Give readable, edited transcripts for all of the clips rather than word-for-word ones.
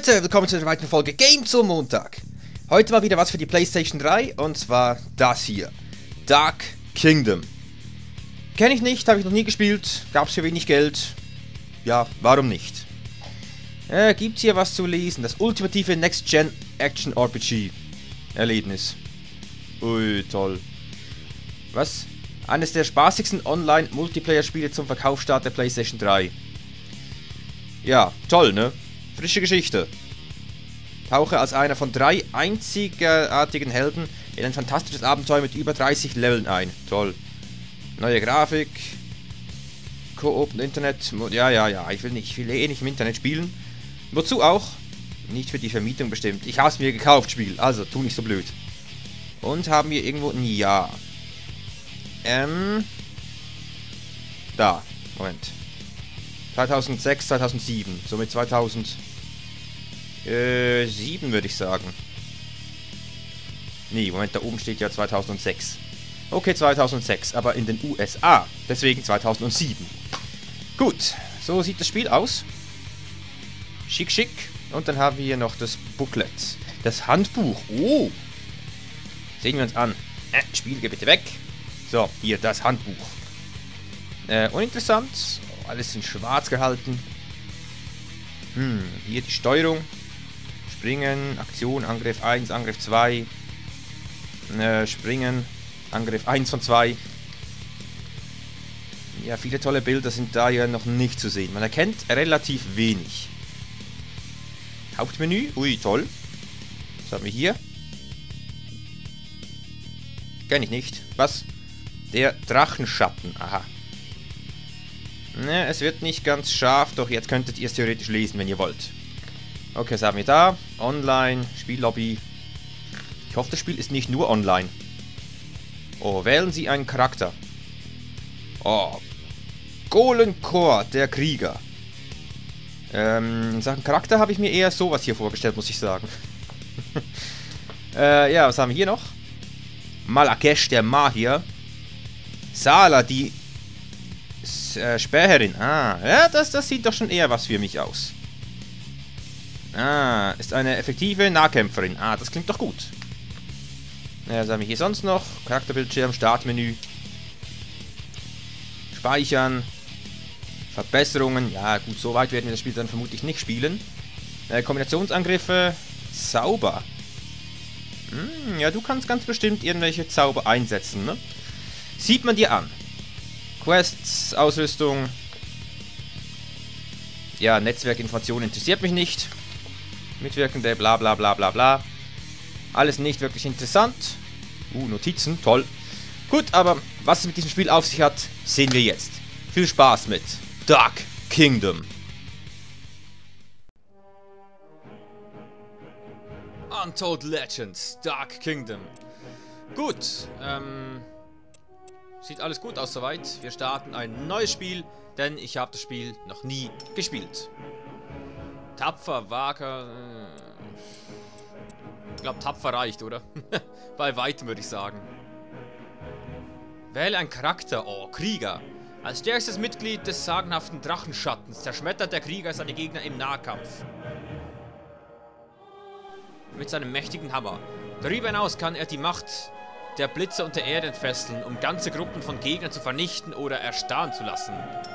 Leute, willkommen zu einer weiteren Folge Game zum Montag. Heute mal wieder was für die PlayStation 3 und zwar das hier. Dark Kingdom. Kenne ich nicht, habe ich noch nie gespielt, gab es für wenig Geld. Ja, warum nicht? Gibt's hier was zu lesen? Das ultimative Next-Gen Action-RPG-Erlebnis. Ui, toll. Was? Eines der spaßigsten Online-Multiplayer-Spiele zum Verkaufsstart der PlayStation 3. Ja, toll, ne? Frische Geschichte. Tauche als einer von 3 einzigartigen Helden in ein fantastisches Abenteuer mit über 30 Leveln ein. Toll. Neue Grafik. Koop und Internet. Ja. Ich will eh nicht im Internet spielen. Wozu auch? Nicht für die Vermietung bestimmt. Ich habe es mir gekauft, Spiel. Also, tu nicht so blöd. Und haben wir irgendwo ein Jahr. Da. Moment. 2006, 2007. Somit 2007 würde ich sagen. Nee, Moment, da oben steht ja 2006. Okay, 2006, aber in den USA. Deswegen 2007. Gut, so sieht das Spiel aus. Schick, schick. Und dann haben wir hier noch das Booklet. Das Handbuch. Oh. Sehen wir uns an. Spiel, geh bitte weg. So, hier das Handbuch. Uninteressant. Alles in schwarz gehalten. Hier die Steuerung. Springen, Aktion, Angriff 1, Angriff 2. Springen, Angriff 1 von 2. Ja, viele tolle Bilder sind da ja noch nicht zu sehen. Man erkennt relativ wenig. Hauptmenü, ui, toll. Was haben wir hier? Kenn ich nicht. Was? Der Drachenschatten, aha. Ne, es wird nicht ganz scharf, doch jetzt könntet ihr es theoretisch lesen, wenn ihr wollt. Okay, was haben wir da? Online, Spiellobby. Ich hoffe, das Spiel ist nicht nur online. Oh, wählen Sie einen Charakter. Oh, Golenkor, der Krieger. In Sachen Charakter habe ich mir eher sowas hier vorgestellt, muss ich sagen. Ja, was haben wir hier noch? Malakesh, der Magier. Sala, die Späherin. Ah, ja, das sieht doch schon eher was für mich aus. Ah, ist eine effektive Nahkämpferin. Ah, das klingt doch gut. Was haben wir hier sonst noch? Charakterbildschirm, Startmenü. Speichern. Verbesserungen. Ja, gut, so weit werden wir das Spiel dann vermutlich nicht spielen. Kombinationsangriffe. Zauber. Ja, du kannst ganz bestimmt irgendwelche Zauber einsetzen, ne? Sieht man dir an. Quests, Ausrüstung. Ja, Netzwerkinformationen interessiert mich nicht. Mitwirkende, bla bla bla bla bla. Alles nicht wirklich interessant. Notizen, toll. Gut, aber was es mit diesem Spiel auf sich hat, sehen wir jetzt. Viel Spaß mit Dark Kingdom. Untold Legends, Dark Kingdom. Gut, sieht alles gut aus soweit. Wir starten ein neues Spiel, denn ich habe das Spiel noch nie gespielt. Tapfer, Wager. Ich glaube, tapfer reicht, oder? Bei weitem würde ich sagen. Wähle einen Charakter. Oh, Krieger. Als stärkstes Mitglied des sagenhaften Drachenschattens zerschmettert der Krieger seine Gegner im Nahkampf. Mit seinem mächtigen Hammer. Darüber hinaus kann er die Macht der Blitze und der Erde entfesseln, um ganze Gruppen von Gegnern zu vernichten oder erstarren zu lassen.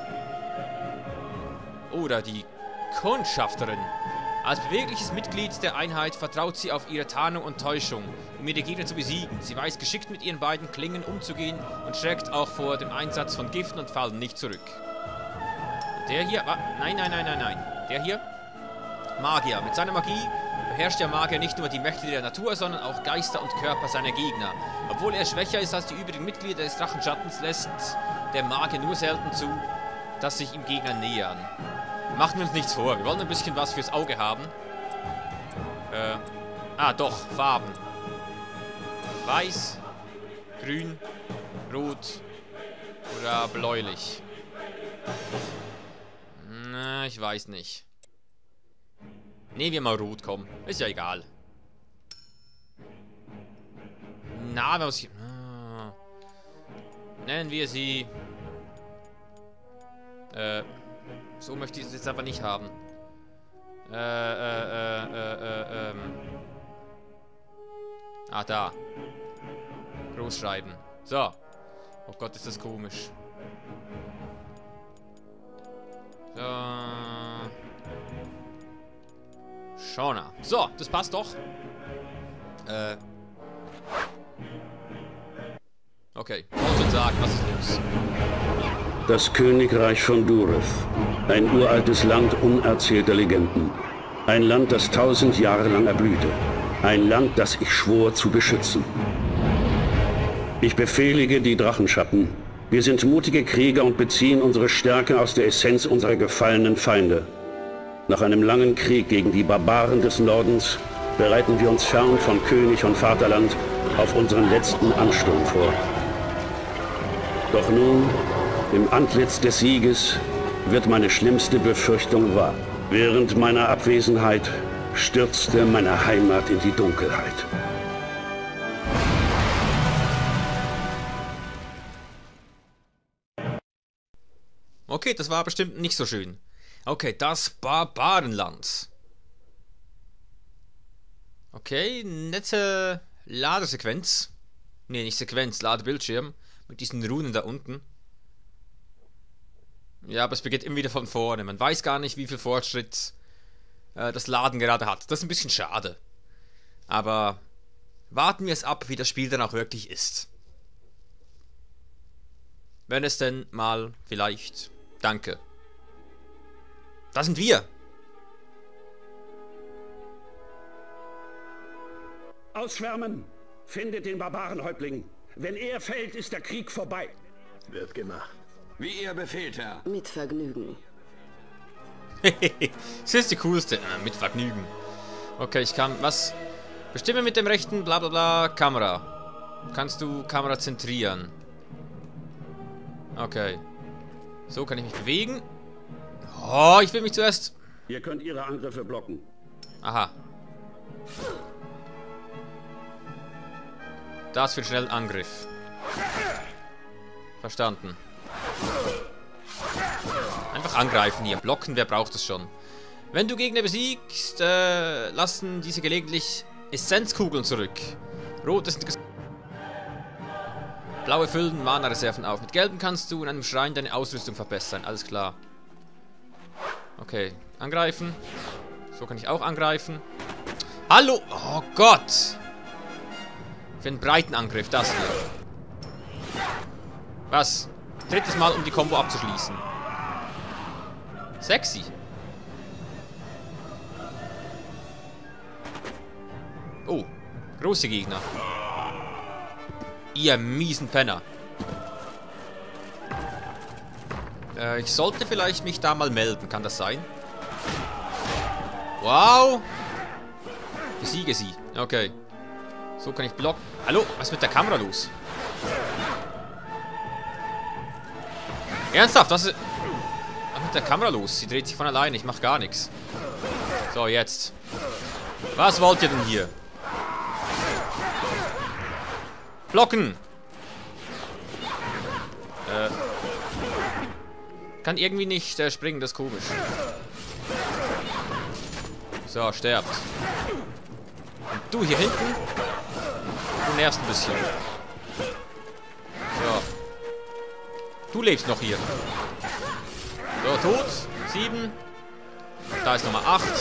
Oder die Kundschafterin. Als bewegliches Mitglied der Einheit vertraut sie auf ihre Tarnung und Täuschung, um ihre Gegner zu besiegen. Sie weiß geschickt mit ihren beiden Klingen umzugehen und schreckt auch vor dem Einsatz von Giften und Fallen nicht zurück. Der hier... Nein. Der hier? Magier. Mit seiner Magie beherrscht der Magier nicht nur die Mächte der Natur, sondern auch Geister und Körper seiner Gegner. Obwohl er schwächer ist als die übrigen Mitglieder des Drachenschattens, lässt der Magier nur selten zu, dass sich ihm Gegner nähern. Machen wir uns nichts vor, wir wollen ein bisschen was fürs Auge haben. Doch, Farben. Weiß, grün, rot oder bläulich. Na, ich weiß nicht. Nehmen wir mal rot, komm. Ist ja egal. Na, was ich... Nennen wir sie... So möchte ich es jetzt aber nicht haben. Ah, da. Großschreiben. So. Oh Gott, ist das komisch. So. Shona. So, das passt doch. Okay. Und sagen, was ist los? Das Königreich von Dureth. Ein uraltes Land unerzählter Legenden. Ein Land, das 1000 Jahre lang erblühte. Ein Land, das ich schwor zu beschützen. Ich befehlige die Drachenschatten. Wir sind mutige Krieger und beziehen unsere Stärke aus der Essenz unserer gefallenen Feinde. Nach einem langen Krieg gegen die Barbaren des Nordens bereiten wir uns fern von König und Vaterland auf unseren letzten Ansturm vor. Doch nun, im Antlitz des Sieges, wird meine schlimmste Befürchtung wahr. Während meiner Abwesenheit stürzte meine Heimat in die Dunkelheit. Okay, das war bestimmt nicht so schön. Okay, das Barbarenland. Okay, nette Ladesequenz. Ne, nicht Sequenz, Ladebildschirm. Mit diesen Runen da unten. Ja, aber es beginnt immer wieder von vorne. Man weiß gar nicht, wie viel Fortschritt das Laden gerade hat. Das ist ein bisschen schade. Aber warten wir es ab, wie das Spiel dann auch wirklich ist. Wenn es denn mal vielleicht... Danke. Da sind wir. Ausschwärmen! Findet den Barbarenhäuptling. Wenn er fällt, ist der Krieg vorbei. Wird gemacht. Wie ihr befehlt, Herr. Mit Vergnügen. Das ist die coolste. Mit Vergnügen. Okay, ich kann... Was? Bestimme mit dem rechten Blablabla Kamera. Kannst du Kamera zentrieren? Okay. So kann ich mich bewegen. Oh, ich will mich zuerst... Ihr könnt ihre Angriffe blocken. Aha. Das für einen schnellen Angriff. Verstanden. Einfach angreifen hier. Blocken, wer braucht es schon? Wenn du Gegner besiegst, lassen diese gelegentlich Essenzkugeln zurück. Rote sind... Blaue füllen Mana-Reserven auf. Mit gelben kannst du in einem Schrein deine Ausrüstung verbessern. Alles klar. Okay. Angreifen. So kann ich auch angreifen. Hallo! Oh Gott! Für einen breiten Angriff, das hier. Was? Drittes Mal, um die Combo abzuschließen. Sexy. Oh, große Gegner. Ihr miesen Penner. Ich sollte vielleicht mich da mal melden, kann das sein? Wow. Besiege sie. Okay. So kann ich blocken. Hallo, was ist mit der Kamera los? Ernsthaft, was ist mit der Kamera los? Sie dreht sich von alleine, ich mach gar nichts. So, jetzt. Was wollt ihr denn hier? Blocken! Kann irgendwie nicht springen, das ist komisch. So, sterbt. Und du hier hinten? Du nervst ein bisschen. So. Du lebst noch hier. So, tot. 7. Da ist Nummer 8.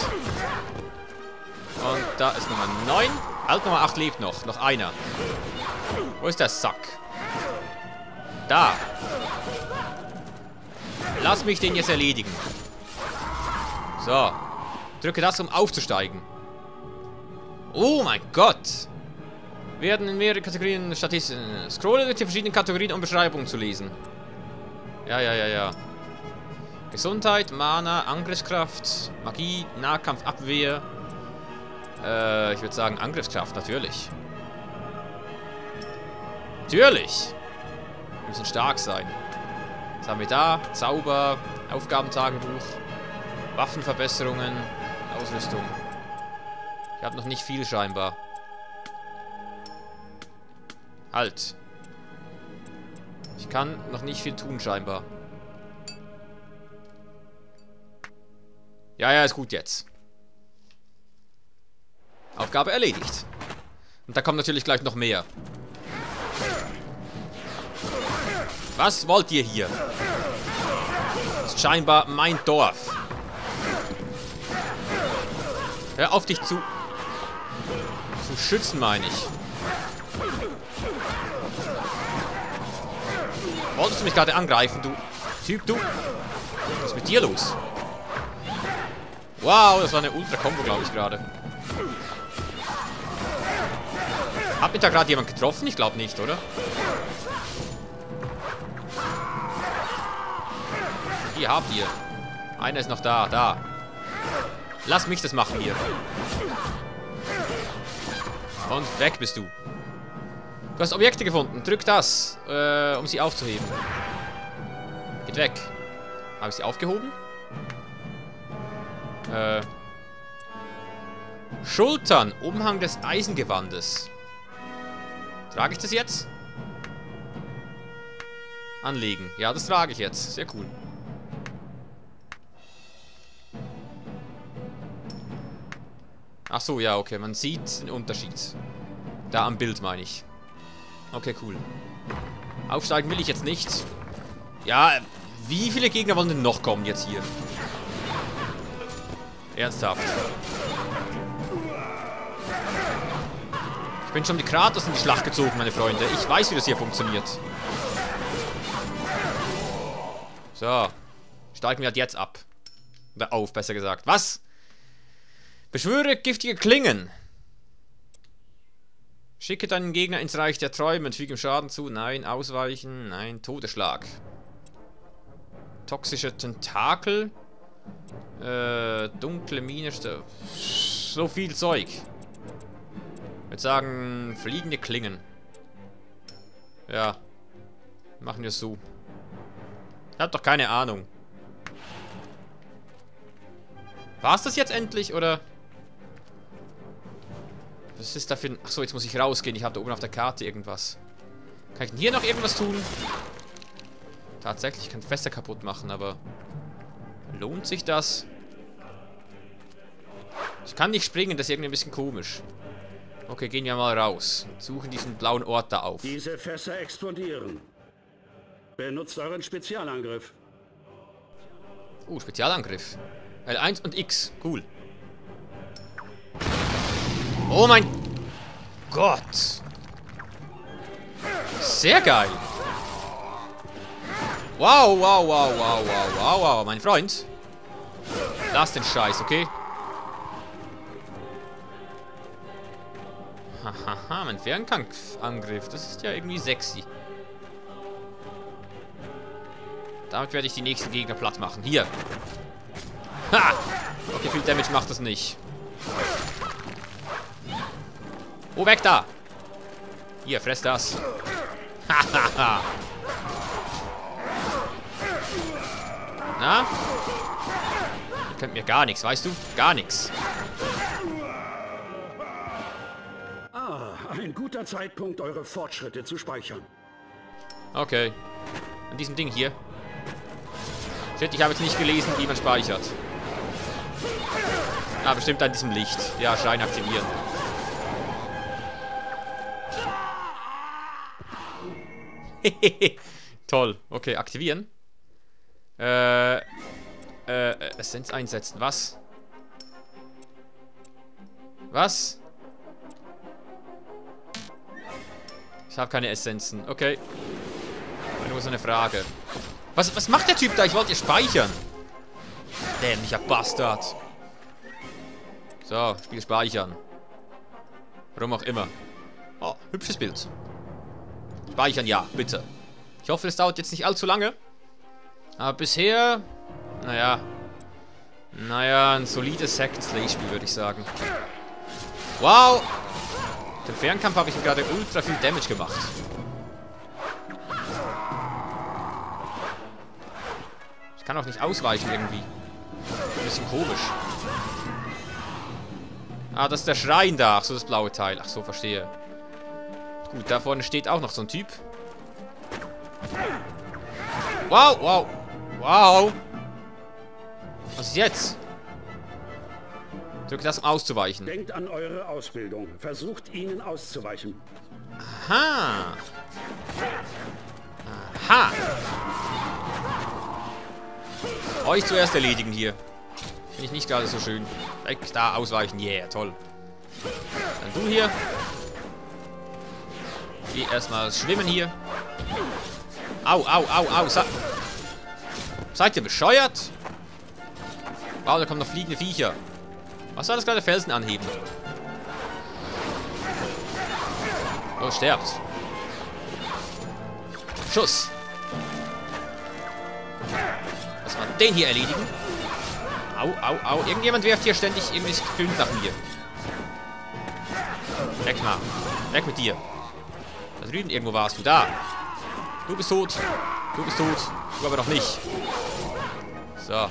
Und da ist Nummer 9. Halt, Nummer 8 lebt noch. Noch einer. Wo ist der Sack? Da. Lass mich den jetzt erledigen. So. Drücke das, um aufzusteigen. Oh mein Gott. Werden in mehrere Kategorien Statistiken. Scrolle durch die verschiedenen Kategorien, um Beschreibungen zu lesen. Ja. Gesundheit, Mana, Angriffskraft, Magie, Nahkampf, Abwehr. Ich würde sagen Angriffskraft, natürlich. Natürlich. Wir müssen stark sein. Was haben wir da? Zauber, Aufgabentagebuch, Waffenverbesserungen, Ausrüstung. Ich habe noch nicht viel scheinbar. Halt. Ich kann noch nicht viel tun scheinbar. Ja, ist gut jetzt. Aufgabe erledigt. Und da kommt natürlich gleich noch mehr. Was wollt ihr hier? Das ist scheinbar mein Dorf. Hör auf, dich zu schützen, meine ich. Wolltest du mich gerade angreifen, du Typ, du? Was ist mit dir los? Wow, das war eine Ultra-Kombo, glaube ich, gerade. Hat mich da gerade jemand getroffen? Ich glaube nicht, oder? Hier habt ihr. Einer ist noch da, da. Lass mich das machen hier. Und weg bist du. Du hast Objekte gefunden. Drück das, um sie aufzuheben. Geht weg. Habe ich sie aufgehoben? Schultern. Umhang des Eisengewandes. Trage ich das jetzt? Anlegen. Ja, das trage ich jetzt. Sehr cool. Ach so, ja, okay. Man sieht den Unterschied. Da am Bild, meine ich. Okay, cool. Aufsteigen will ich jetzt nicht. Ja, wie viele Gegner wollen denn noch kommen jetzt hier? Ernsthaft. Ich bin schon mit Kratos in die Schlacht gezogen, meine Freunde. Ich weiß, wie das hier funktioniert. So. Steigen wir halt jetzt ab. Oder auf, besser gesagt. Was? Beschwöre giftige Klingen. Schicke deinen Gegner ins Reich der Träume und füge ihm Schaden zu. Nein, ausweichen. Nein, Todesschlag. Toxische Tentakel. Dunkle Mine. So viel Zeug. Ich würde sagen, fliegende Klingen. Ja. Machen wir es so. Ich hab doch keine Ahnung. War es das jetzt endlich, oder? Was ist da für ein... Achso, jetzt muss ich rausgehen. Ich habe da oben auf der Karte irgendwas. Kann ich denn hier noch irgendwas tun? Tatsächlich, ich kann Fässer kaputt machen, aber... Lohnt sich das? Ich kann nicht springen, das ist irgendwie ein bisschen komisch. Okay, gehen wir mal raus. Suchen diesen blauen Ort da auf. Diese Fässer explodieren. Benutzt euren Spezialangriff. Spezialangriff. L1 und X. Cool. Oh mein Gott. Sehr geil. Wow, wow, wow, wow, wow, wow, wow. Mein Freund. Lass den Scheiß, okay? Hahaha, mein Fernkampfangriff. Das ist ja irgendwie sexy. Damit werde ich die nächsten Gegner platt machen. Hier. Ha! Okay, viel Damage macht das nicht. Oh, weg da! Hier, fress das. Hahaha. Na? Ihr könnt mir gar nichts, weißt du? Gar nichts. Ein guter Zeitpunkt, eure Fortschritte zu speichern. Okay. An diesem Ding hier. Shit, ich habe jetzt nicht gelesen, wie man speichert. Ah, bestimmt an diesem Licht. Ja, Schrein aktivieren. Toll. Okay, aktivieren. Essenz einsetzen. Was? Was? Ich habe keine Essenzen. Okay. Nur so eine Frage. Was macht der Typ da? Ich wollte speichern. Dämlicher Bastard. So, Spiel speichern. Warum auch immer. Oh, hübsches Bild. Speichern, ja, bitte. Ich hoffe, es dauert jetzt nicht allzu lange. Aber bisher... Naja, ein solides Second-Slay-Spiel, würde ich sagen. Wow! Mit dem Fernkampf habe ich ihm gerade ultra viel Damage gemacht. Ich kann auch nicht ausweichen irgendwie. Ein bisschen komisch. Ah, das ist der Schrein da. Ach so, das blaue Teil. Ach so, verstehe. Gut, da vorne steht auch noch so ein Typ. Wow, wow. Wow. Was ist jetzt? Drücke das, um auszuweichen. Denkt an eure Ausbildung. Versucht, ihnen auszuweichen. Aha. Aha. Euch zuerst erledigen hier. Finde ich nicht gerade so schön. Weg, da, ausweichen. Yeah, toll. Dann du hier. Geh erstmal schwimmen hier. Au, au, au, au. Seid ihr bescheuert? Wow, da kommen noch fliegende Viecher. Was war das gerade? Felsen anheben. Oh, sterbt. Schuss. Lass mal den hier erledigen. Au, au, au. Irgendjemand wirft hier ständig irgendwelches Gefilm nach mir. Weg mal. Weg mit dir. Da drüben irgendwo warst du. Da. Du bist tot. Du bist tot. Du aber noch nicht. So.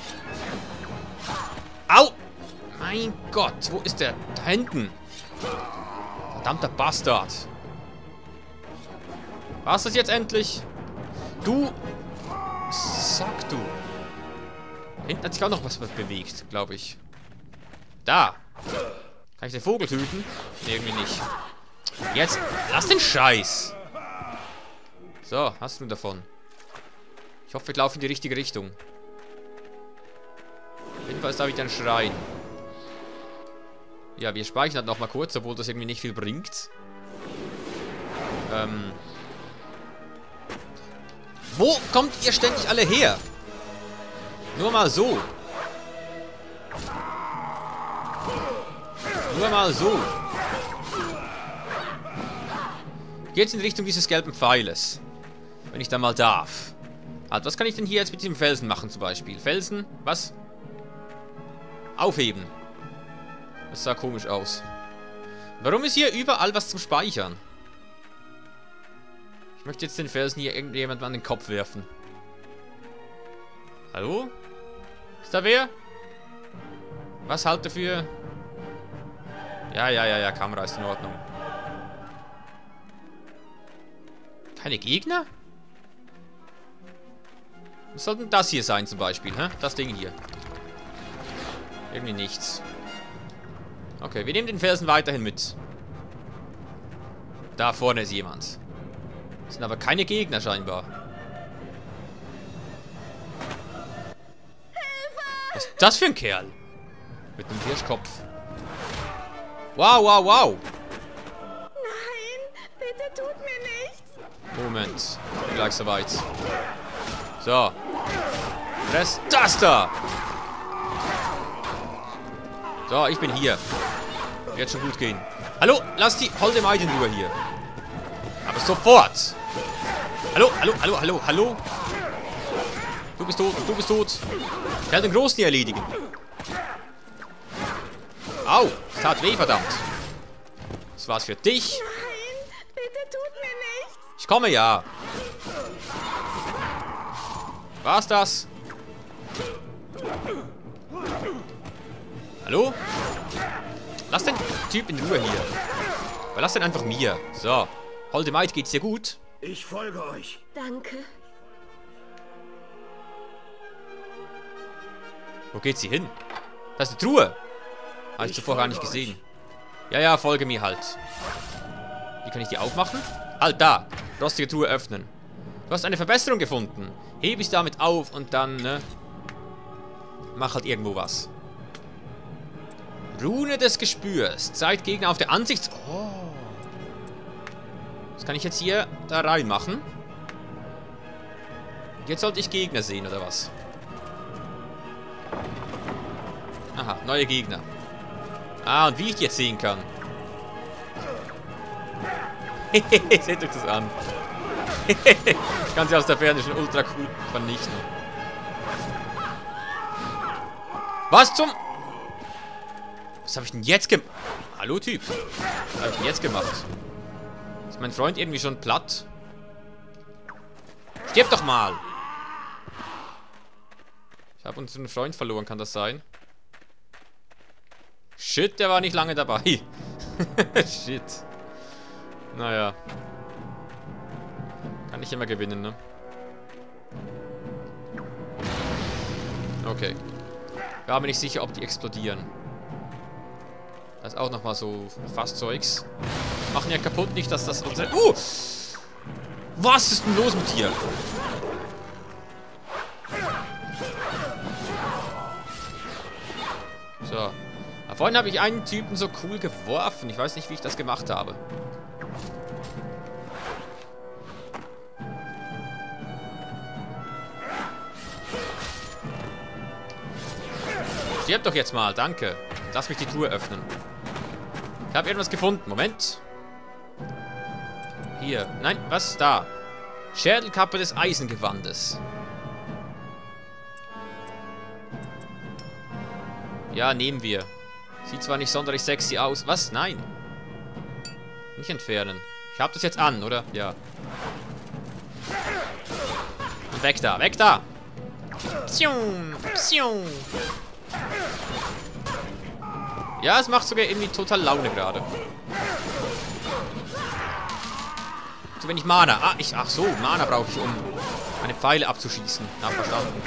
Au! Mein Gott. Wo ist der? Da hinten. Verdammter Bastard. War's das jetzt endlich? Du. Sag du. Hinten hat sich auch noch was bewegt, glaube ich. Da. Kann ich den Vogel töten? Nee, irgendwie nicht. Jetzt. Lass den Scheiß. So, hast du davon. Ich hoffe, wir laufen in die richtige Richtung. Auf jeden Fall ist da wieder ein Schrein. Ja, wir speichern halt nochmal kurz, obwohl das irgendwie nicht viel bringt. Wo kommt ihr ständig alle her? Nur mal so. Nur mal so. Geht's in Richtung dieses gelben Pfeiles. Wenn ich da mal darf. Halt, was kann ich denn hier jetzt mit diesem Felsen machen zum Beispiel? Felsen, was? Aufheben. Das sah komisch aus. Warum ist hier überall was zum Speichern? Ich möchte jetzt den Felsen hier irgendjemandem an den Kopf werfen. Hallo? Ist da wer? Was halt dafür? Ja, Kamera ist in Ordnung. Keine Gegner? Was soll denn das hier sein zum Beispiel, hä? Das Ding hier. Irgendwie nichts. Okay, wir nehmen den Felsen weiterhin mit. Da vorne ist jemand. Das sind aber keine Gegner scheinbar. Was ist das für ein Kerl? Mit einem Hirschkopf. Wow, wow, wow. Nein, bitte tut mir nichts. Moment. Ich bin gleich soweit. So. Fress das da. So, ich bin hier. Wird schon gut gehen. Hallo, lass die holde Maid in Ruhe hier. Aber sofort. Hallo, hallo, hallo, hallo, hallo. Du bist tot, du bist tot. Ich werde den Großen hier erledigen. Au, es tat weh, verdammt. Das war's für dich. Nein, bitte tut mir nichts. Ich komme ja. War's das? Hallo? Lass den Typ in Ruhe hier. Aber lass den einfach mir. So. Holde Maid, geht's dir gut? Ich folge euch. Danke. Wo geht sie hin? Das ist eine Truhe. Habe ich zuvor gar nicht gesehen. Ja, folge mir halt. Wie kann ich die aufmachen? Halt, da. Rostige Truhe öffnen. Du hast eine Verbesserung gefunden. Hebe ich damit auf und dann, ne? Mach halt irgendwo was. Rune des Gespürs. Zeigt Gegner auf der Ansichts... Oh. Das kann ich jetzt hier da reinmachen. Jetzt sollte ich Gegner sehen, oder was? Aha, neue Gegner. Ah, und wie ich die jetzt sehen kann. Seht euch das an. Ich kann sie aus der Ferne schon ultra cool vernichten. Was zum... Was habe ich denn jetzt gemacht? Hallo, Typ. Was habe ich denn jetzt gemacht? Ist mein Freund irgendwie schon platt? Stirb doch mal! Ich habe unseren Freund verloren, kann das sein? Shit, der war nicht lange dabei. Shit. Naja. Kann ich immer gewinnen, ne? Okay. War mir nicht sicher, ob die explodieren. Da ist auch nochmal so Fasszeugs. Machen ja kaputt, nicht, dass das unsere... Was ist denn los mit dir? So. Na, vorhin habe ich einen Typen so cool geworfen. Ich weiß nicht, wie ich das gemacht habe. Stirb doch jetzt mal, danke. Lass mich die Truhe öffnen. Ich habe irgendwas gefunden. Moment. Hier. Nein, was? Da. Schädelkappe des Eisengewandes. Ja, nehmen wir. Sieht zwar nicht sonderlich sexy aus. Was? Nein. Nicht entfernen. Ich habe das jetzt an, oder? Ja. Und weg da, weg da. Psiung, psiung. Ja, es macht sogar irgendwie total Laune gerade. Zu wenig Mana. Ach so, Mana brauche ich, um meine Pfeile abzuschießen. Na, verstanden.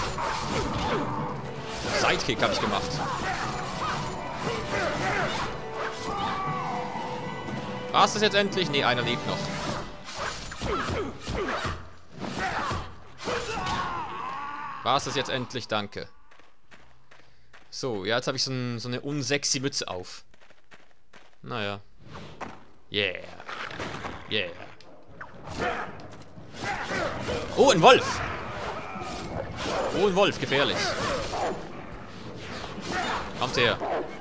Sidekick habe ich gemacht. War es das jetzt endlich? Ne, einer lebt noch. War es das jetzt endlich? Danke. So, ja, jetzt habe ich so eine unsexy Mütze auf. Naja. Yeah. Yeah. Oh, ein Wolf. Oh, ein Wolf, gefährlich. Kommt her.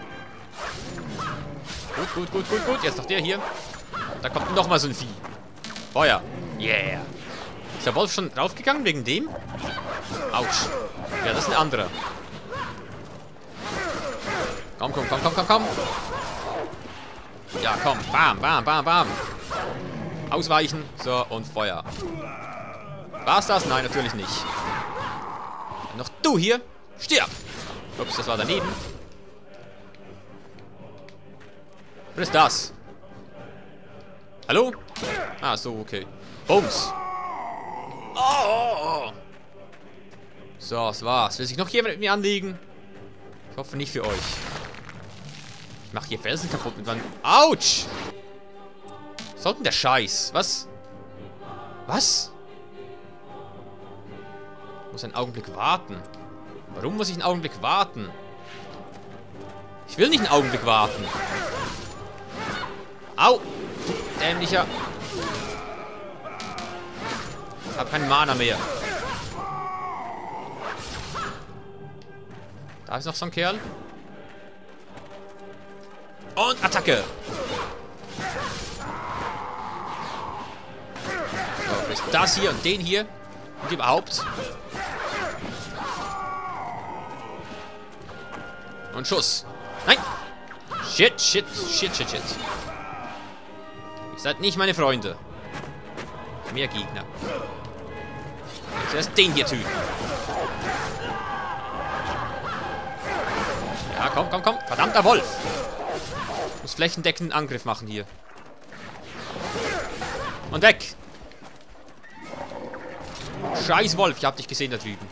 Gut, gut, gut, gut, gut. Jetzt noch der hier. Da kommt nochmal so ein Vieh. Feuer. Yeah. Ist der Wolf schon draufgegangen wegen dem? Autsch. Ja, das ist ein anderer. Komm, komm, komm, komm, komm, komm. Ja, komm. Bam, bam, bam, bam. Ausweichen. So, und Feuer. War's das? Nein, natürlich nicht. Noch du hier. Stirb. Ups, das war daneben. Was ist das? Hallo? Ah, so, okay. Bums. Oh. So, das war's. Will sich noch jemand mit mir anlegen? Ich hoffe nicht für euch. Ich mache hier Felsen kaputt mit Wand. Autsch! Was soll denn der Scheiß? Was? Was? Ich muss einen Augenblick warten. Warum muss ich einen Augenblick warten? Ich will nicht einen Augenblick warten. Au! Dämlicher. Ich habe keinen Mana mehr. Da ist noch so ein Kerl. Und Attacke. So, ist das hier und den hier. Und überhaupt. Und Schuss. Nein. Shit, shit, shit, shit, shit. Ihr seid nicht meine Freunde. Mehr Gegner. Zuerst den hier töten. Ja, komm, komm, komm. Verdammter Wolf. Ich muss flächendeckenden Angriff machen hier. Und weg. Scheiß Wolf, ich hab dich gesehen da drüben.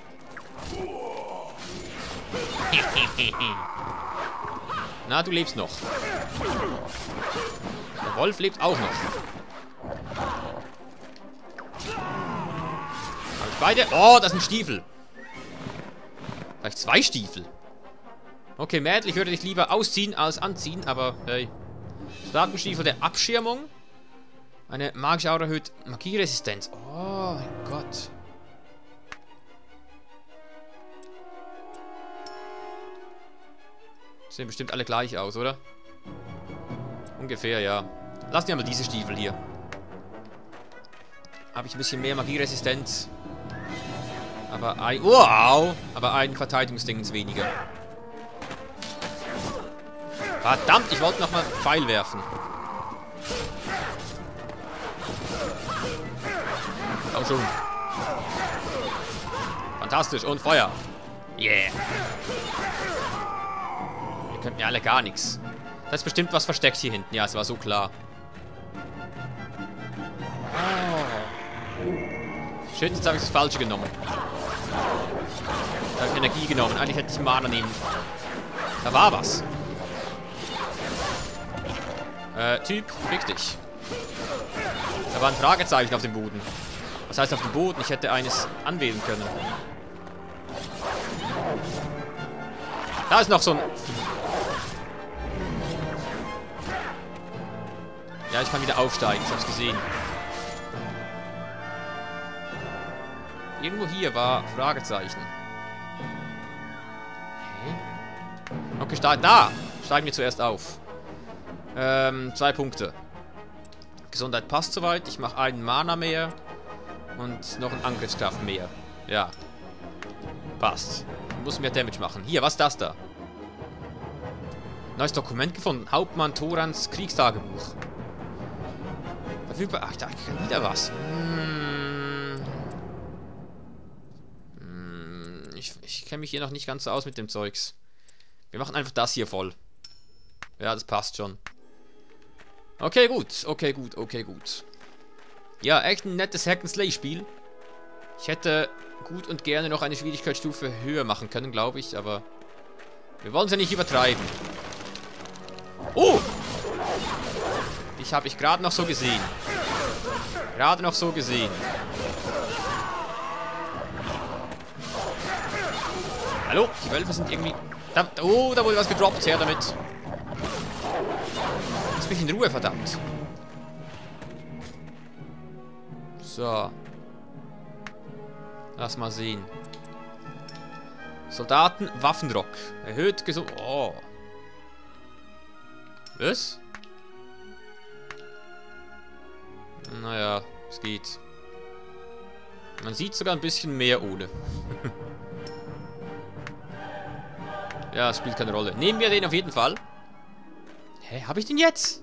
Na, du lebst noch. Der Wolf lebt auch noch. Hab ich beide? Oh, das sind Stiefel. Vielleicht 2 Stiefel. Okay, Mädel, ich würde dich lieber ausziehen als anziehen, aber hey. Soldatenstiefel der Abschirmung. Eine magische Aura erhöht Magieresistenz. Oh mein Gott. Sehen bestimmt alle gleich aus, oder? Ungefähr, ja. Lassen wir mal diese Stiefel hier. Habe ich ein bisschen mehr Magieresistenz. Aber ein... Wow! Aber ein Verteidigungsdingens weniger. Verdammt, ich wollte nochmal Pfeil werfen. Komm schon. Fantastisch. Und Feuer. Yeah. Ihr könnt mir alle gar nichts. Da ist bestimmt was versteckt hier hinten. Ja, es war so klar. Oh. Shit, jetzt habe ich das Falsche genommen. Jetzt habe ich Energie genommen. Eigentlich hätte ich Mana nehmen. Da war was. Typ, fick dich. Da war ein Fragezeichen auf dem Boden. Was heißt auf dem Boden? Ich hätte eines anwählen können. Da ist noch so ein... Ja, ich kann wieder aufsteigen. Ich hab's gesehen. Irgendwo hier war Fragezeichen. Okay, da! Steigen wir zuerst auf. 2 Punkte. Gesundheit passt soweit. Ich mache einen Mana mehr. Und noch einen Angriffskraft mehr. Ja. Passt. Muss mehr Damage machen. Hier, was ist das da? Neues Dokument gefunden. Hauptmann Thorans Kriegstagebuch. Verfügbar. Ach, da kann wieder was. Ich kenne mich hier noch nicht ganz so aus mit dem Zeugs. Wir machen einfach das hier voll. Ja, das passt schon. Okay, gut. Okay, gut. Okay, gut. Ja, echt ein nettes Hack-and-Slay-Spiel. Ich hätte gut und gerne noch eine Schwierigkeitsstufe höher machen können, glaube ich, aber wir wollen es ja nicht übertreiben. Oh! Habe ich gerade noch so gesehen. Gerade noch so gesehen. Hallo? Die Wölfe sind irgendwie... Oh, da wurde was gedroppt. Her damit. Lass mich in Ruhe, verdammt. So. Lass mal sehen. Soldaten, Waffenrock. Erhöht gesund... Oh. Was? Naja, es geht. Man sieht sogar ein bisschen mehr ohne. Ja, es spielt keine Rolle. Nehmen wir den auf jeden Fall. Hä, habe ich den jetzt?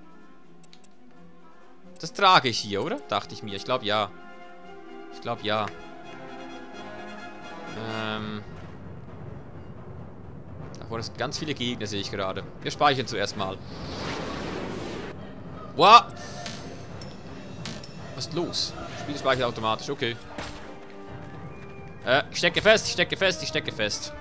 Das trage ich hier, oder? Dachte ich mir. Ich glaube, ja. Ich glaube, ja. Davor sind ganz viele Gegner, sehe ich gerade. Wir speichern zuerst mal. Wow! Was ist los? Spiel speichert automatisch, okay. Ich stecke fest, ich stecke fest, ich stecke fest.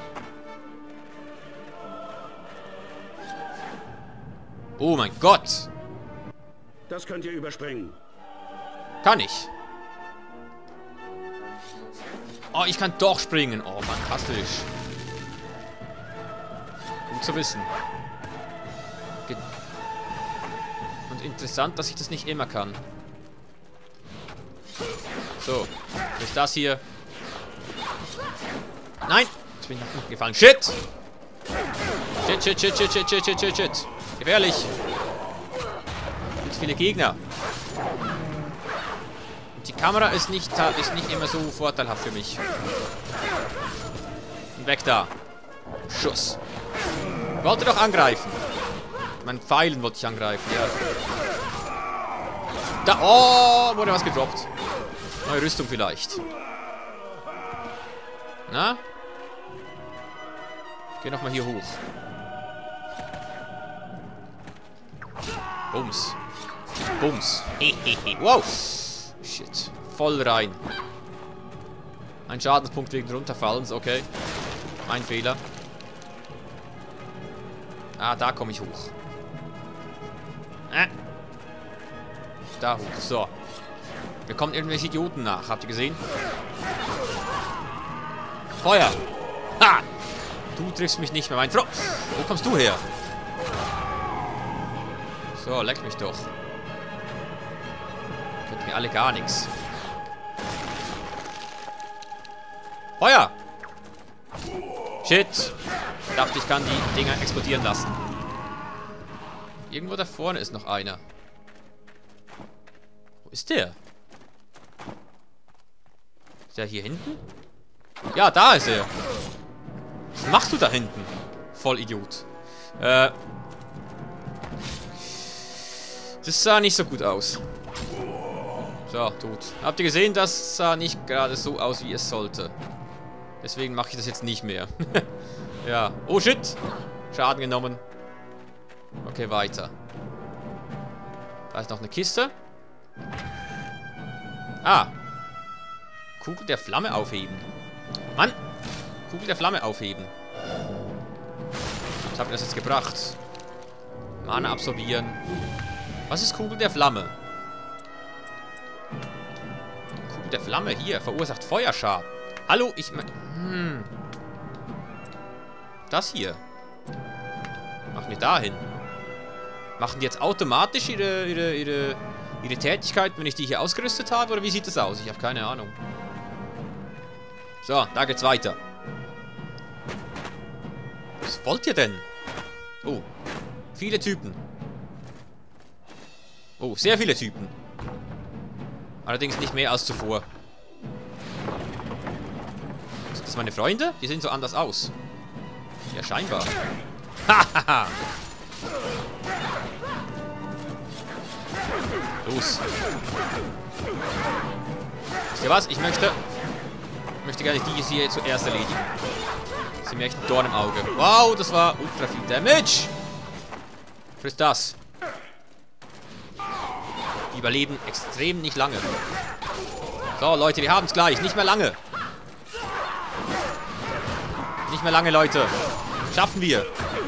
Oh mein Gott! Das könnt ihr überspringen. Kann ich. Oh, ich kann doch springen. Oh, fantastisch. Gut zu wissen. Und interessant, dass ich das nicht immer kann. So. Durch das hier. Nein! Jetzt bin ich nach unten gefallen. Shit! Shit, shit, shit, shit, shit, shit, shit, shit, shit. Gefährlich. Zu viele Gegner. Und die Kamera ist nicht immer so vorteilhaft für mich. Und weg da. Schuss. Ich wollte doch angreifen. Mein Pfeilen wollte ich angreifen, ja. Da, oh, wurde was gedroppt. Neue Rüstung vielleicht. Na? Ich geh nochmal hier hoch. Bums. Bums. Wow. Shit. Voll rein. Ein Schadenspunkt wegen Runterfallens, okay. Mein Fehler. Ah, da komme ich hoch. Da hoch. So. Mir kommen irgendwelche Idioten nach. Habt ihr gesehen? Feuer. Ha! Du triffst mich nicht mehr, mein Freund. Wo kommst du her? So, leck mich doch. Könnt mir alle gar nichts. Feuer! Shit! Ich dachte, ich kann die Dinger explodieren lassen. Irgendwo da vorne ist noch einer. Wo ist der? Ist der hier hinten? Ja, da ist er. Was machst du da hinten? Vollidiot. Das sah nicht so gut aus. So, tot. Habt ihr gesehen, das sah nicht gerade so aus, wie es sollte. Deswegen mache ich das jetzt nicht mehr. Ja. Oh, shit. Schaden genommen. Okay, weiter. Da ist noch eine Kiste. Ah. Kugel der Flamme aufheben. Mann. Kugel der Flamme aufheben. Was hat mir das jetzt gebracht? Mana absorbieren. Was ist Kugel der Flamme? Kugel der Flamme hier verursacht Feuerschaden. Hallo, ich... Das hier. Machen wir dahin. Machen die jetzt automatisch ihre Tätigkeit, wenn ich die hier ausgerüstet habe? Oder wie sieht das aus? Ich habe keine Ahnung. So, da geht's weiter. Was wollt ihr denn? Oh, viele Typen. Oh, sehr viele Typen. Allerdings nicht mehr als zuvor. Sind das meine Freunde? Die sehen so anders aus. Ja, scheinbar. Hahaha. Los. Wisst ihr was? Ich möchte gerne die hier zuerst erledigen. Das sind mir echt ein Dorn im Auge. Wow, das war ultra viel Damage. Friss das. Die überleben extrem nicht lange. So, Leute, wir haben es gleich. Nicht mehr lange. Nicht mehr lange, Leute. Schaffen wir.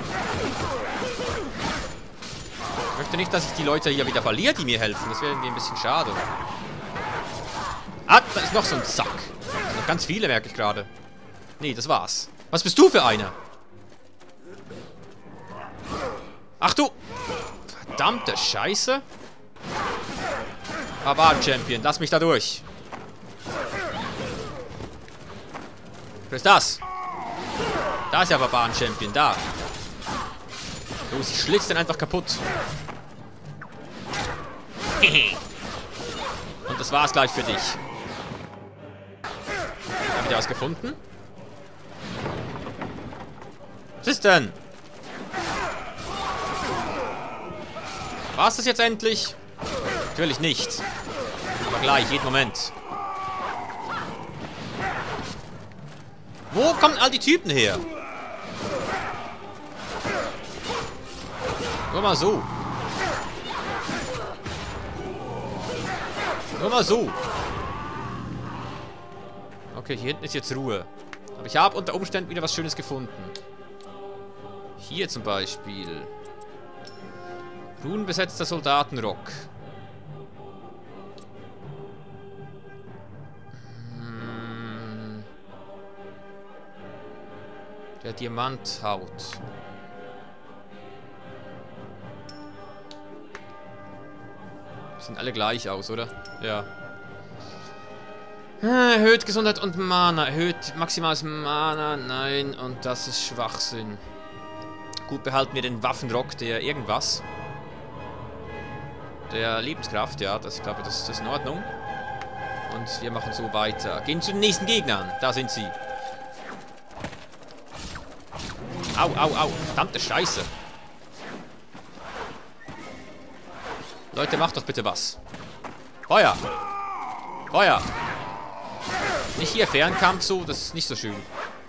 Ich möchte nicht, dass ich die Leute hier wieder verliere, die mir helfen. Das wäre irgendwie ein bisschen schade. Ah, da ist noch so ein Sack. Da sind noch ganz viele, merke ich gerade. Nee, das war's. Was bist du für einer? Ach du! Verdammte Scheiße. Barbaren-Champion, lass mich da durch. Was ist das? Da ist ja Barbaren-Champion, da. Los, ich schlitze den einfach kaputt. Und das war's gleich für dich. Habt ihr was gefunden? Was ist denn? War's das jetzt endlich? Natürlich nicht. Aber gleich, jeden Moment. Wo kommen all die Typen her? Nur mal so. Nur mal so. Okay, hier hinten ist jetzt Ruhe. Aber ich habe unter Umständen wieder was Schönes gefunden. Hier zum Beispiel. Runenbesetzter Soldatenrock. Der Diamanthaut. Sehen alle gleich aus, oder? Ja. Erhöht Gesundheit und Mana. Erhöht maximales Mana. Nein, und das ist Schwachsinn. Gut, behalten wir den Waffenrock, der irgendwas. Der Lebenskraft, ja. Das, ich glaube, das ist in Ordnung. Und wir machen so weiter. Gehen zu den nächsten Gegnern. Da sind sie. Au, au, au. Verdammte Scheiße. Leute, macht doch bitte was. Feuer. Feuer. Nicht hier Fernkampf so, das ist nicht so schön.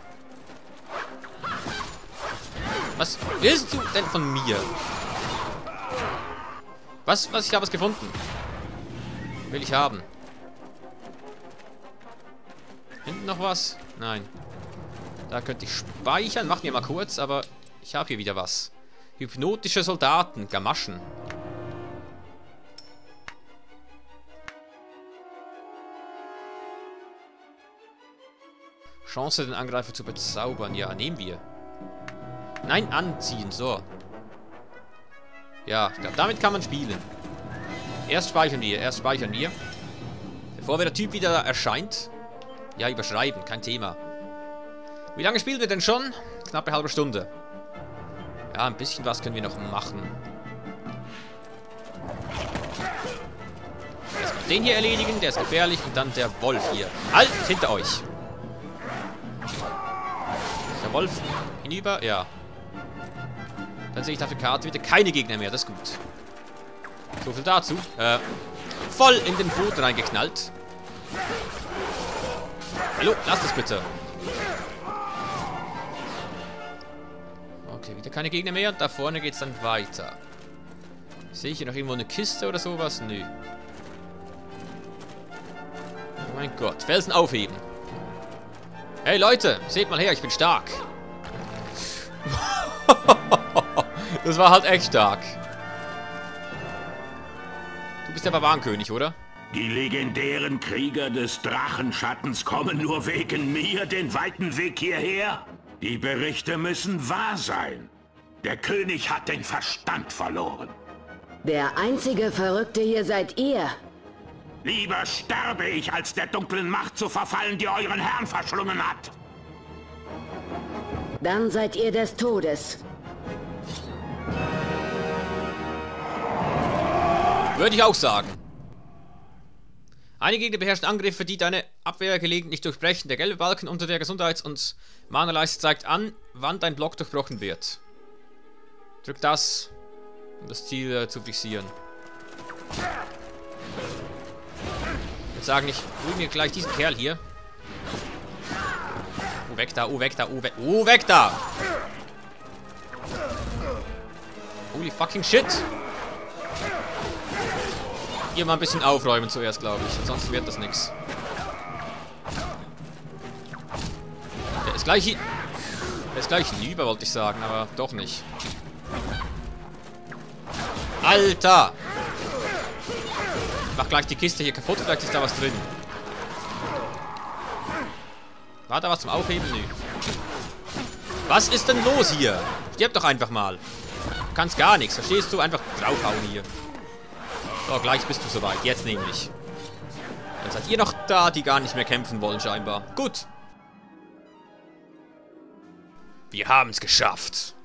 Was willst du denn von mir? Was? Ich habe was gefunden. Will ich haben. Hinten noch was? Nein. Da könnte ich speichern. Machen wir mal kurz, aber ich habe hier wieder was. Hypnotische Soldaten. Gamaschen. Chance, den Angreifer zu bezaubern. Ja, nehmen wir. Nein, anziehen. So. Ja, ich glaube, damit kann man spielen. Erst speichern wir. Erst speichern wir. Bevor der Typ wieder erscheint. Ja, überschreiben. Kein Thema. Wie lange spielen wir denn schon? Knappe halbe Stunde. Ja, ein bisschen was können wir noch machen. Erstmal den hier erledigen. Der ist gefährlich. Und dann der Wolf hier. Halt! Hinter euch. Der Wolf hinüber? Ja. Dann sehe ich auf der Karte wieder keine Gegner mehr. Das ist gut. So viel dazu. Voll in den Boden reingeknallt. Hallo, lass das bitte. Okay, wieder keine Gegner mehr. Und da vorne geht es dann weiter. Sehe ich hier noch irgendwo eine Kiste oder sowas? Nö. Oh mein Gott. Felsen aufheben. Hey Leute, seht mal her, ich bin stark. Das war halt echt stark. Du bist der Barbarenkönig, oder? Die legendären Krieger des Drachenschattens kommen nur wegen mir den weiten Weg hierher. Die Berichte müssen wahr sein. Der König hat den Verstand verloren. Der einzige Verrückte hier seid ihr. Lieber sterbe ich, als der dunklen Macht zu verfallen, die euren Herrn verschlungen hat. Dann seid ihr des Todes. Würde ich auch sagen. Einige Gegner beherrschen Angriffe, die deine Abwehr gelegentlich durchbrechen. Der gelbe Balken unter der Gesundheits- und Mana-Leiste zeigt an, wann dein Block durchbrochen wird. Drück das, um das Ziel zu fixieren. Ich würde sagen, ich hole mir gleich diesen Kerl hier. Weg da, weg da, weg da! Holy fucking shit! Hier mal ein bisschen aufräumen zuerst, glaube ich. Ansonsten wird das nichts. Der ist gleich hier. Der ist gleich hinüber, wollte ich sagen, aber doch nicht. Alter! Ich mach gleich die Kiste hier kaputt, vielleicht ist da was drin. War da was zum Aufheben? Nö. Was ist denn los hier? Stirb doch einfach mal. Du kannst gar nichts, verstehst du? Einfach draufhauen hier. So, gleich bist du soweit. Jetzt nämlich. Dann seid ihr noch da, die gar nicht mehr kämpfen wollen, scheinbar. Gut. Wir haben es geschafft.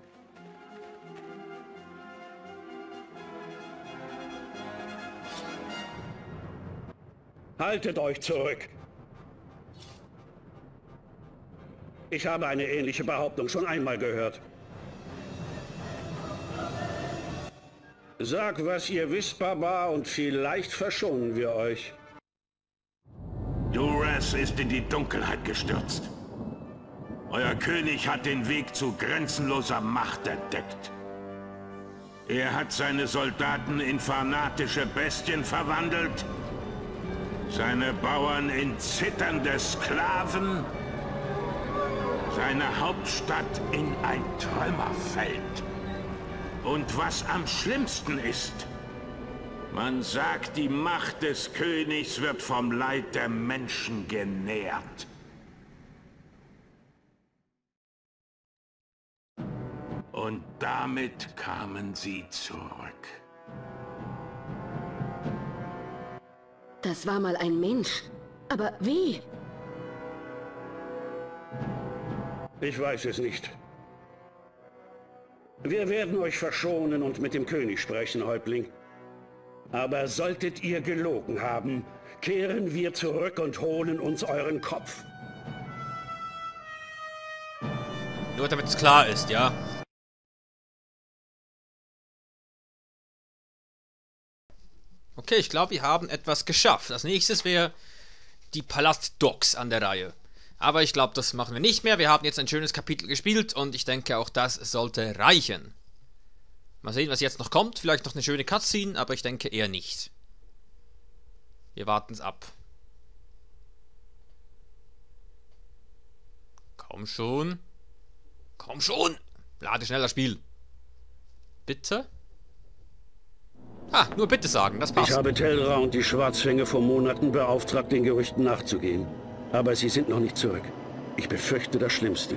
Haltet euch zurück. Ich habe eine ähnliche Behauptung schon einmal gehört. Sag, was ihr wisst, Barbar, und vielleicht verschonen wir euch. Dureth ist in die Dunkelheit gestürzt. Euer König hat den Weg zu grenzenloser Macht entdeckt. Er hat seine Soldaten in fanatische Bestien verwandelt, seine Bauern in zitternde Sklaven, seine Hauptstadt in ein Trümmerfeld. Und was am schlimmsten ist, man sagt, die Macht des Königs wird vom Leid der Menschen genährt. Und damit kamen sie zurück. Das war mal ein Mensch. Aber wie? Ich weiß es nicht. Wir werden euch verschonen und mit dem König sprechen, Häuptling. Aber solltet ihr gelogen haben, kehren wir zurück und holen uns euren Kopf. Nur damit es klar ist, ja? Okay, ich glaube, wir haben etwas geschafft. Als nächstes wäre die Palast-Docks an der Reihe. Aber ich glaube, das machen wir nicht mehr. Wir haben jetzt ein schönes Kapitel gespielt und ich denke, auch das sollte reichen. Mal sehen, was jetzt noch kommt. Vielleicht noch eine schöne Cutscene, aber ich denke eher nicht. Wir warten es ab. Komm schon. Komm schon! Lade schneller Spiel. Bitte? Ah, nur bitte sagen, das passt. Ich habe Telra und die Schwarzfänge vor Monaten beauftragt, den Gerüchten nachzugehen. Aber sie sind noch nicht zurück. Ich befürchte das Schlimmste.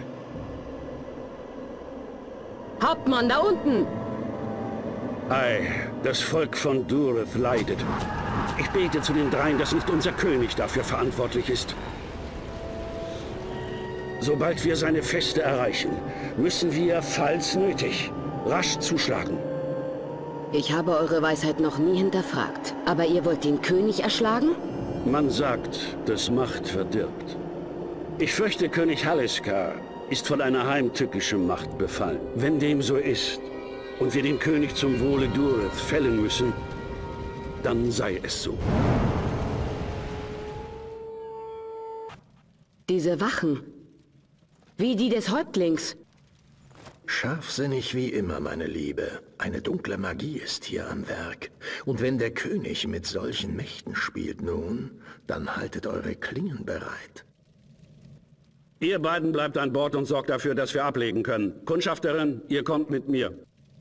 Hauptmann, da unten! Ei, das Volk von Dureth leidet. Ich bete zu den Dreien, dass nicht unser König dafür verantwortlich ist. Sobald wir seine Feste erreichen, müssen wir, falls nötig, rasch zuschlagen. Ich habe eure Weisheit noch nie hinterfragt. Aber ihr wollt den König erschlagen? Man sagt, dass Macht verdirbt. Ich fürchte, König Halleskar ist von einer heimtückischen Macht befallen. Wenn dem so ist und wir den König zum Wohle Dureth fällen müssen, dann sei es so. Diese Wachen. Wie die des Häuptlings. Scharfsinnig wie immer, meine Liebe. Eine dunkle Magie ist hier am Werk. Und wenn der König mit solchen Mächten spielt nun, dann haltet eure Klingen bereit. Ihr beiden bleibt an Bord und sorgt dafür, dass wir ablegen können. Kundschafterin, ihr kommt mit mir.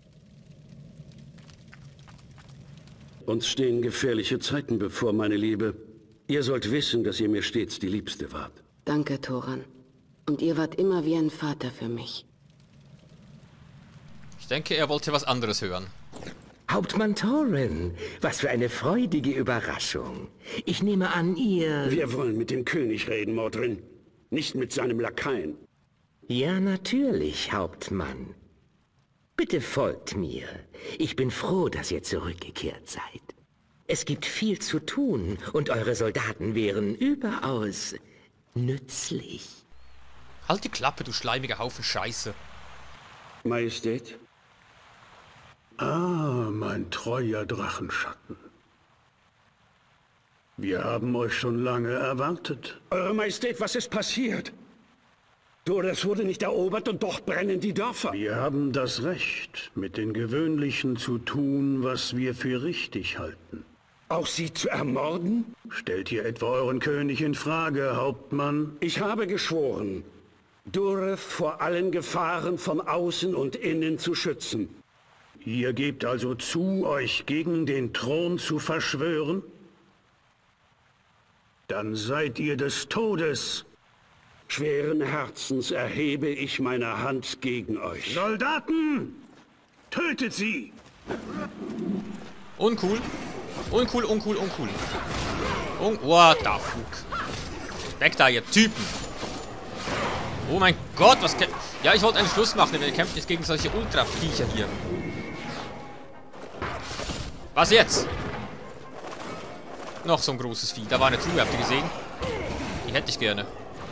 Uns stehen gefährliche Zeiten bevor, meine Liebe. Ihr sollt wissen, dass ihr mir stets die Liebste wart. Danke, Thoran. Und ihr wart immer wie ein Vater für mich. Ich denke, er wollte was anderes hören. Hauptmann Thoran, was für eine freudige Überraschung. Ich nehme an, ihr... Wir wollen mit dem König reden, Mordrin. Nicht mit seinem Lakaien. Ja, natürlich, Hauptmann. Bitte folgt mir. Ich bin froh, dass ihr zurückgekehrt seid. Es gibt viel zu tun und eure Soldaten wären überaus nützlich. Halt die Klappe, du schleimiger Haufen Scheiße. Majestät? Ah, mein treuer Drachenschatten. Wir haben euch schon lange erwartet. Eure Majestät, was ist passiert? Durres wurde nicht erobert und doch brennen die Dörfer. Wir haben das Recht, mit den Gewöhnlichen zu tun, was wir für richtig halten. Auch sie zu ermorden? Stellt ihr etwa euren König in Frage, Hauptmann? Ich habe geschworen, Durres vor allen Gefahren von außen und innen zu schützen. Ihr gebt also zu, euch gegen den Thron zu verschwören? Dann seid ihr des Todes. Schweren Herzens erhebe ich meine Hand gegen euch. Soldaten! Tötet sie! Uncool. Uncool, uncool, uncool. What the fuck? Weg da, ihr Typen! Oh mein Gott, was kämpft... Ja, ich wollte einen Schluss machen, denn wir kämpfen jetzt gegen solche Ultra-Viecher hier. Was jetzt? Noch so ein großes Vieh. Da war eine Truhe, habt ihr gesehen? Die hätte ich gerne.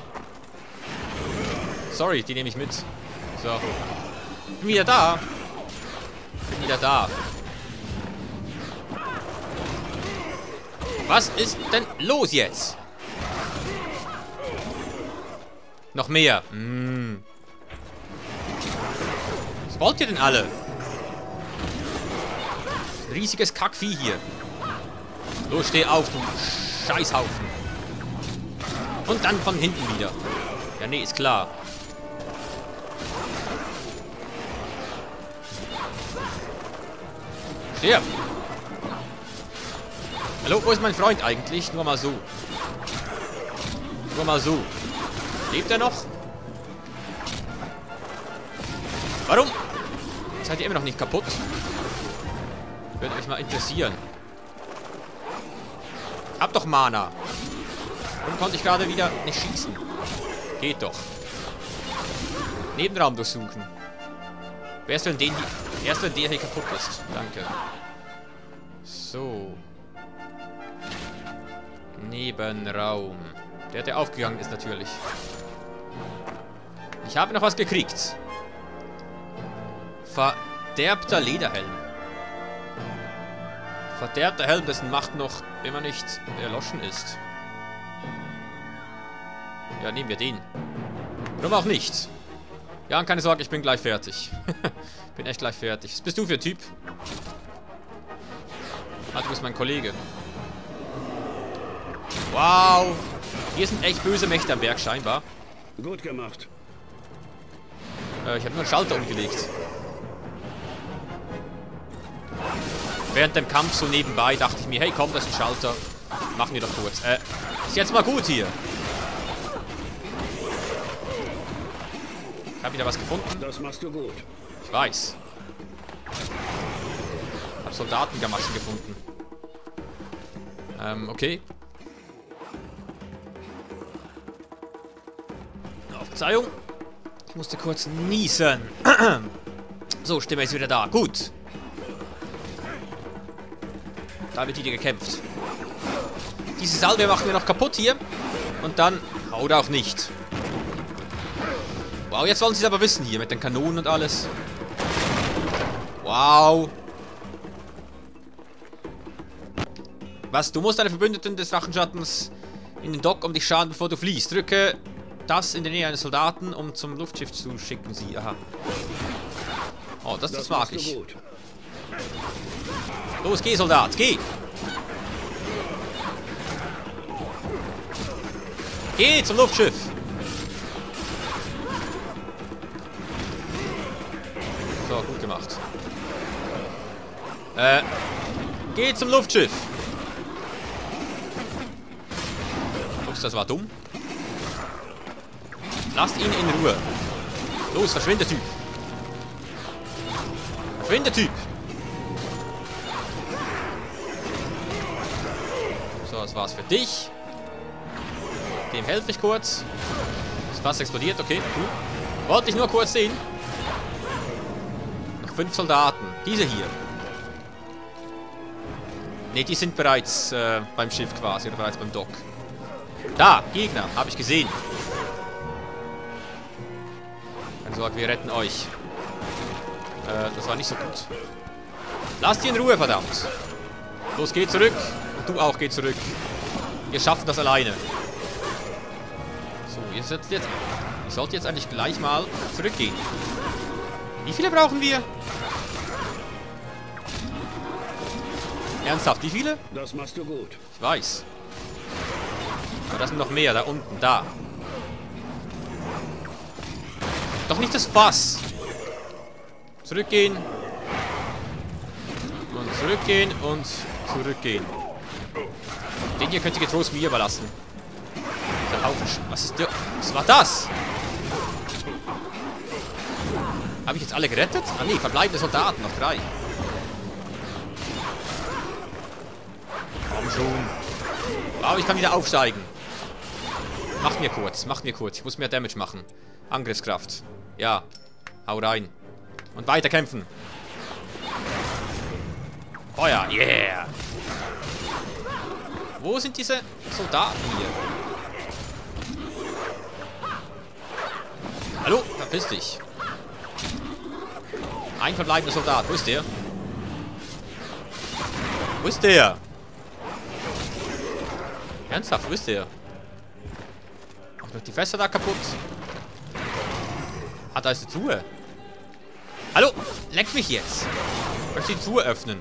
Sorry, die nehme ich mit. So. Bin wieder da. Bin wieder da. Was ist denn los jetzt? Noch mehr. Was wollt ihr denn alle? Riesiges Kackvieh hier. Los, steh auf, du Scheißhaufen. Und dann von hinten wieder. Ja, nee, ist klar. Stirb! Hallo, wo ist mein Freund eigentlich? Nur mal so. Nur mal so. Lebt er noch? Warum? Seid ihr immer noch nicht kaputt? Würde euch mal interessieren. Hab doch Mana. Warum konnte ich gerade wieder nicht schießen? Geht doch. Nebenraum durchsuchen. Erst wenn der hier kaputt ist. Danke. So. Nebenraum. Der aufgegangen ist natürlich. Ich habe noch was gekriegt. Verderbter Lederhelm. Verderbter Helm, dessen Macht noch immer nicht erloschen ist. Ja, nehmen wir den. Warum auch nicht? Ja, und keine Sorge, ich bin gleich fertig. Bin echt gleich fertig. Was bist du für ein Typ? Ah, du bist mein Kollege. Wow. Hier sind echt böse Mächte am Berg, scheinbar. Gut gemacht. Ich habe nur einen Schalter umgelegt. Während dem Kampf so nebenbei dachte ich mir, hey komm, das ist ein Schalter. Machen wir doch kurz. Ist jetzt mal gut hier. Ich habe wieder was gefunden. Das machst du gut. Ich weiß. Ich habe Soldatengamaschen gefunden. Okay. Oh, Verzeihung. Ich musste kurz niesen. So, Stimme ist wieder da. Gut. Da wird wieder gekämpft. Diese Salve machen wir noch kaputt hier. Und dann... Oder auch nicht. Wow, jetzt wollen sie es aber wissen hier mit den Kanonen und alles. Wow. Was? Du musst deine Verbündeten des Drachenschattens in den Dock, um dich schaden, bevor du fliehst. Drücke das in der Nähe eines Soldaten, um zum Luftschiff zu schicken sie. Aha. Oh, das mag ich. Gut. Los, geh, Soldat, geh! Geh zum Luftschiff! So, gut gemacht. Geht zum Luftschiff. Ups, das war dumm. Lasst ihn in Ruhe. Los, verschwinde, Typ. Verschwinde, Typ. So, das war's für dich. Dem helfe ich kurz. Ist fast explodiert, okay, cool. Wollte ich nur kurz sehen. Noch 5 Soldaten. Diese hier. Ne, die sind bereits beim Schiff quasi, oder bereits beim Dock. Da, Gegner, habe ich gesehen. Keine Sorge, wir retten euch. Das war nicht so gut. Lasst die in Ruhe, verdammt. Los, geh zurück. Und du auch, geh zurück. Wir schaffen das alleine. So, ihr sollt jetzt eigentlich gleich mal zurückgehen. Wie viele brauchen wir? Ernsthaft, wie viele? Das machst du gut. Ich weiß. Aber das sind noch mehr, da unten, da. Doch nicht das Fass. Zurückgehen. Und zurückgehen und zurückgehen. Den hier könnt ihr getrost mir überlassen. Der Haufen. Was ist der? Was war das? Habe ich jetzt alle gerettet? Ah nee, verbleibende Soldaten, noch 3. Komm schon. Wow, ich kann wieder aufsteigen. Macht mir kurz, macht mir kurz. Ich muss mehr Damage machen. Angriffskraft. Ja. Hau rein. Und weiter kämpfen. Feuer, yeah. Wo sind diese Soldaten hier? Hallo, verpiss dich. Ein verbleibender Soldat. Wo ist der? Wo ist der? Ernsthaft, wo ist der? Macht die Fässer da kaputt? Ah, da ist die Truhe. Hallo, leck mich jetzt. Ich möchte die Truhe öffnen.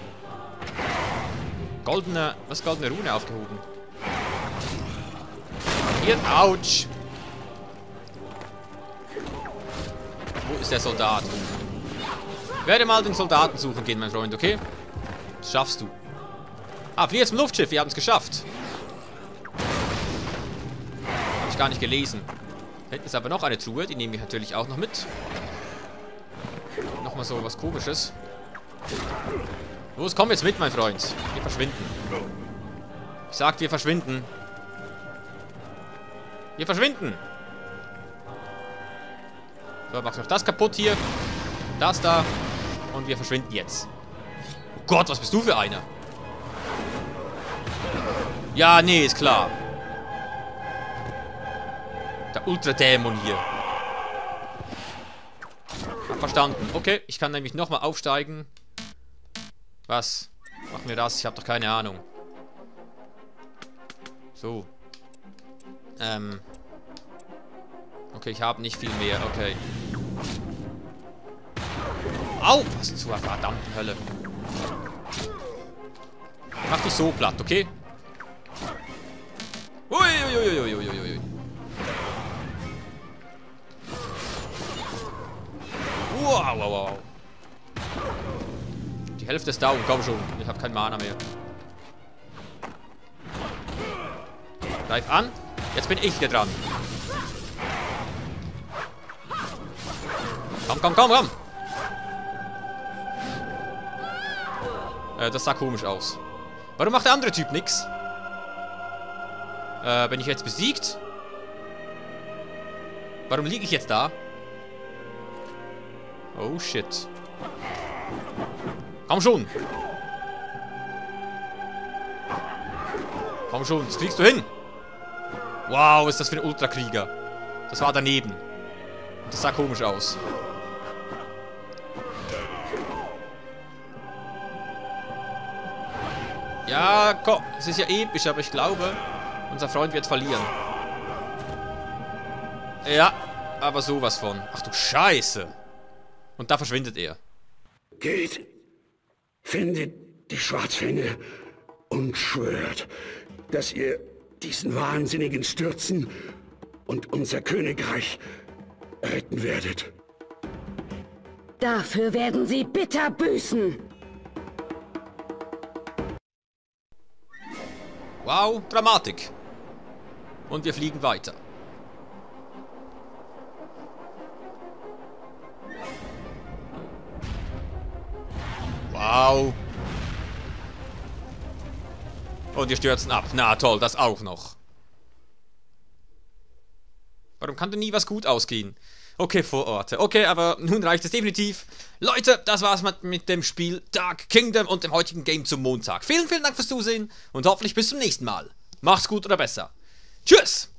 Goldene, was goldene Rune aufgehoben? Hier, ouch. Wo ist der Soldat? Werde mal den Soldaten suchen gehen, mein Freund, okay? Das schaffst du. Ah, flieh jetzt zum Luftschiff, wir haben es geschafft. Habe ich gar nicht gelesen. Hinten ist aber noch eine Truhe, die nehmen wir natürlich auch noch mit. Nochmal so was Komisches. Los, komm jetzt mit, mein Freund. Wir verschwinden. Ich sag, wir verschwinden. Wir verschwinden. So, mach noch das kaputt hier. Das da. Und wir verschwinden jetzt. Oh Gott, was bist du für einer? Ja, nee, ist klar. Der Ultradämon hier. Hab verstanden. Okay, ich kann nämlich nochmal aufsteigen. Was? Mach mir das, ich habe doch keine Ahnung. So. Okay, ich habe nicht viel mehr, okay. Au! Was zur verdammten Hölle. Mach dich so platt, okay? Uiuiuiuiuiui. Wow, wow, wow. Die Hälfte ist down, komm schon. Ich habe kein Mana mehr. Greif an. Jetzt bin ich hier dran. Komm, komm, komm, komm. Das sah komisch aus. Warum macht der andere Typ nichts? Bin ich jetzt besiegt? Warum liege ich jetzt da? Oh shit. Komm schon. Komm schon, das kriegst du hin. Wow, ist das für ein Ultrakrieger. Das war daneben. Das sah komisch aus. Ja, komm, es ist ja episch, aber ich glaube, unser Freund wird verlieren. Ja, aber sowas von. Ach du Scheiße. Und da verschwindet er. Geht, findet die Schwarzfänge und schwört, dass ihr diesen Wahnsinnigen stürzen und unser Königreich retten werdet. Dafür werden sie bitter büßen. Wow, Dramatik. Und wir fliegen weiter. Wow. Und wir stürzen ab. Na toll, das auch noch. Warum kann denn nie was gut ausgehen? Okay, Vororte. Okay, aber nun reicht es definitiv. Leute, das war's mit dem Spiel Dark Kingdom und dem heutigen Game zum Montag. Vielen, vielen Dank fürs Zusehen und hoffentlich bis zum nächsten Mal. Macht's gut oder besser. Tschüss!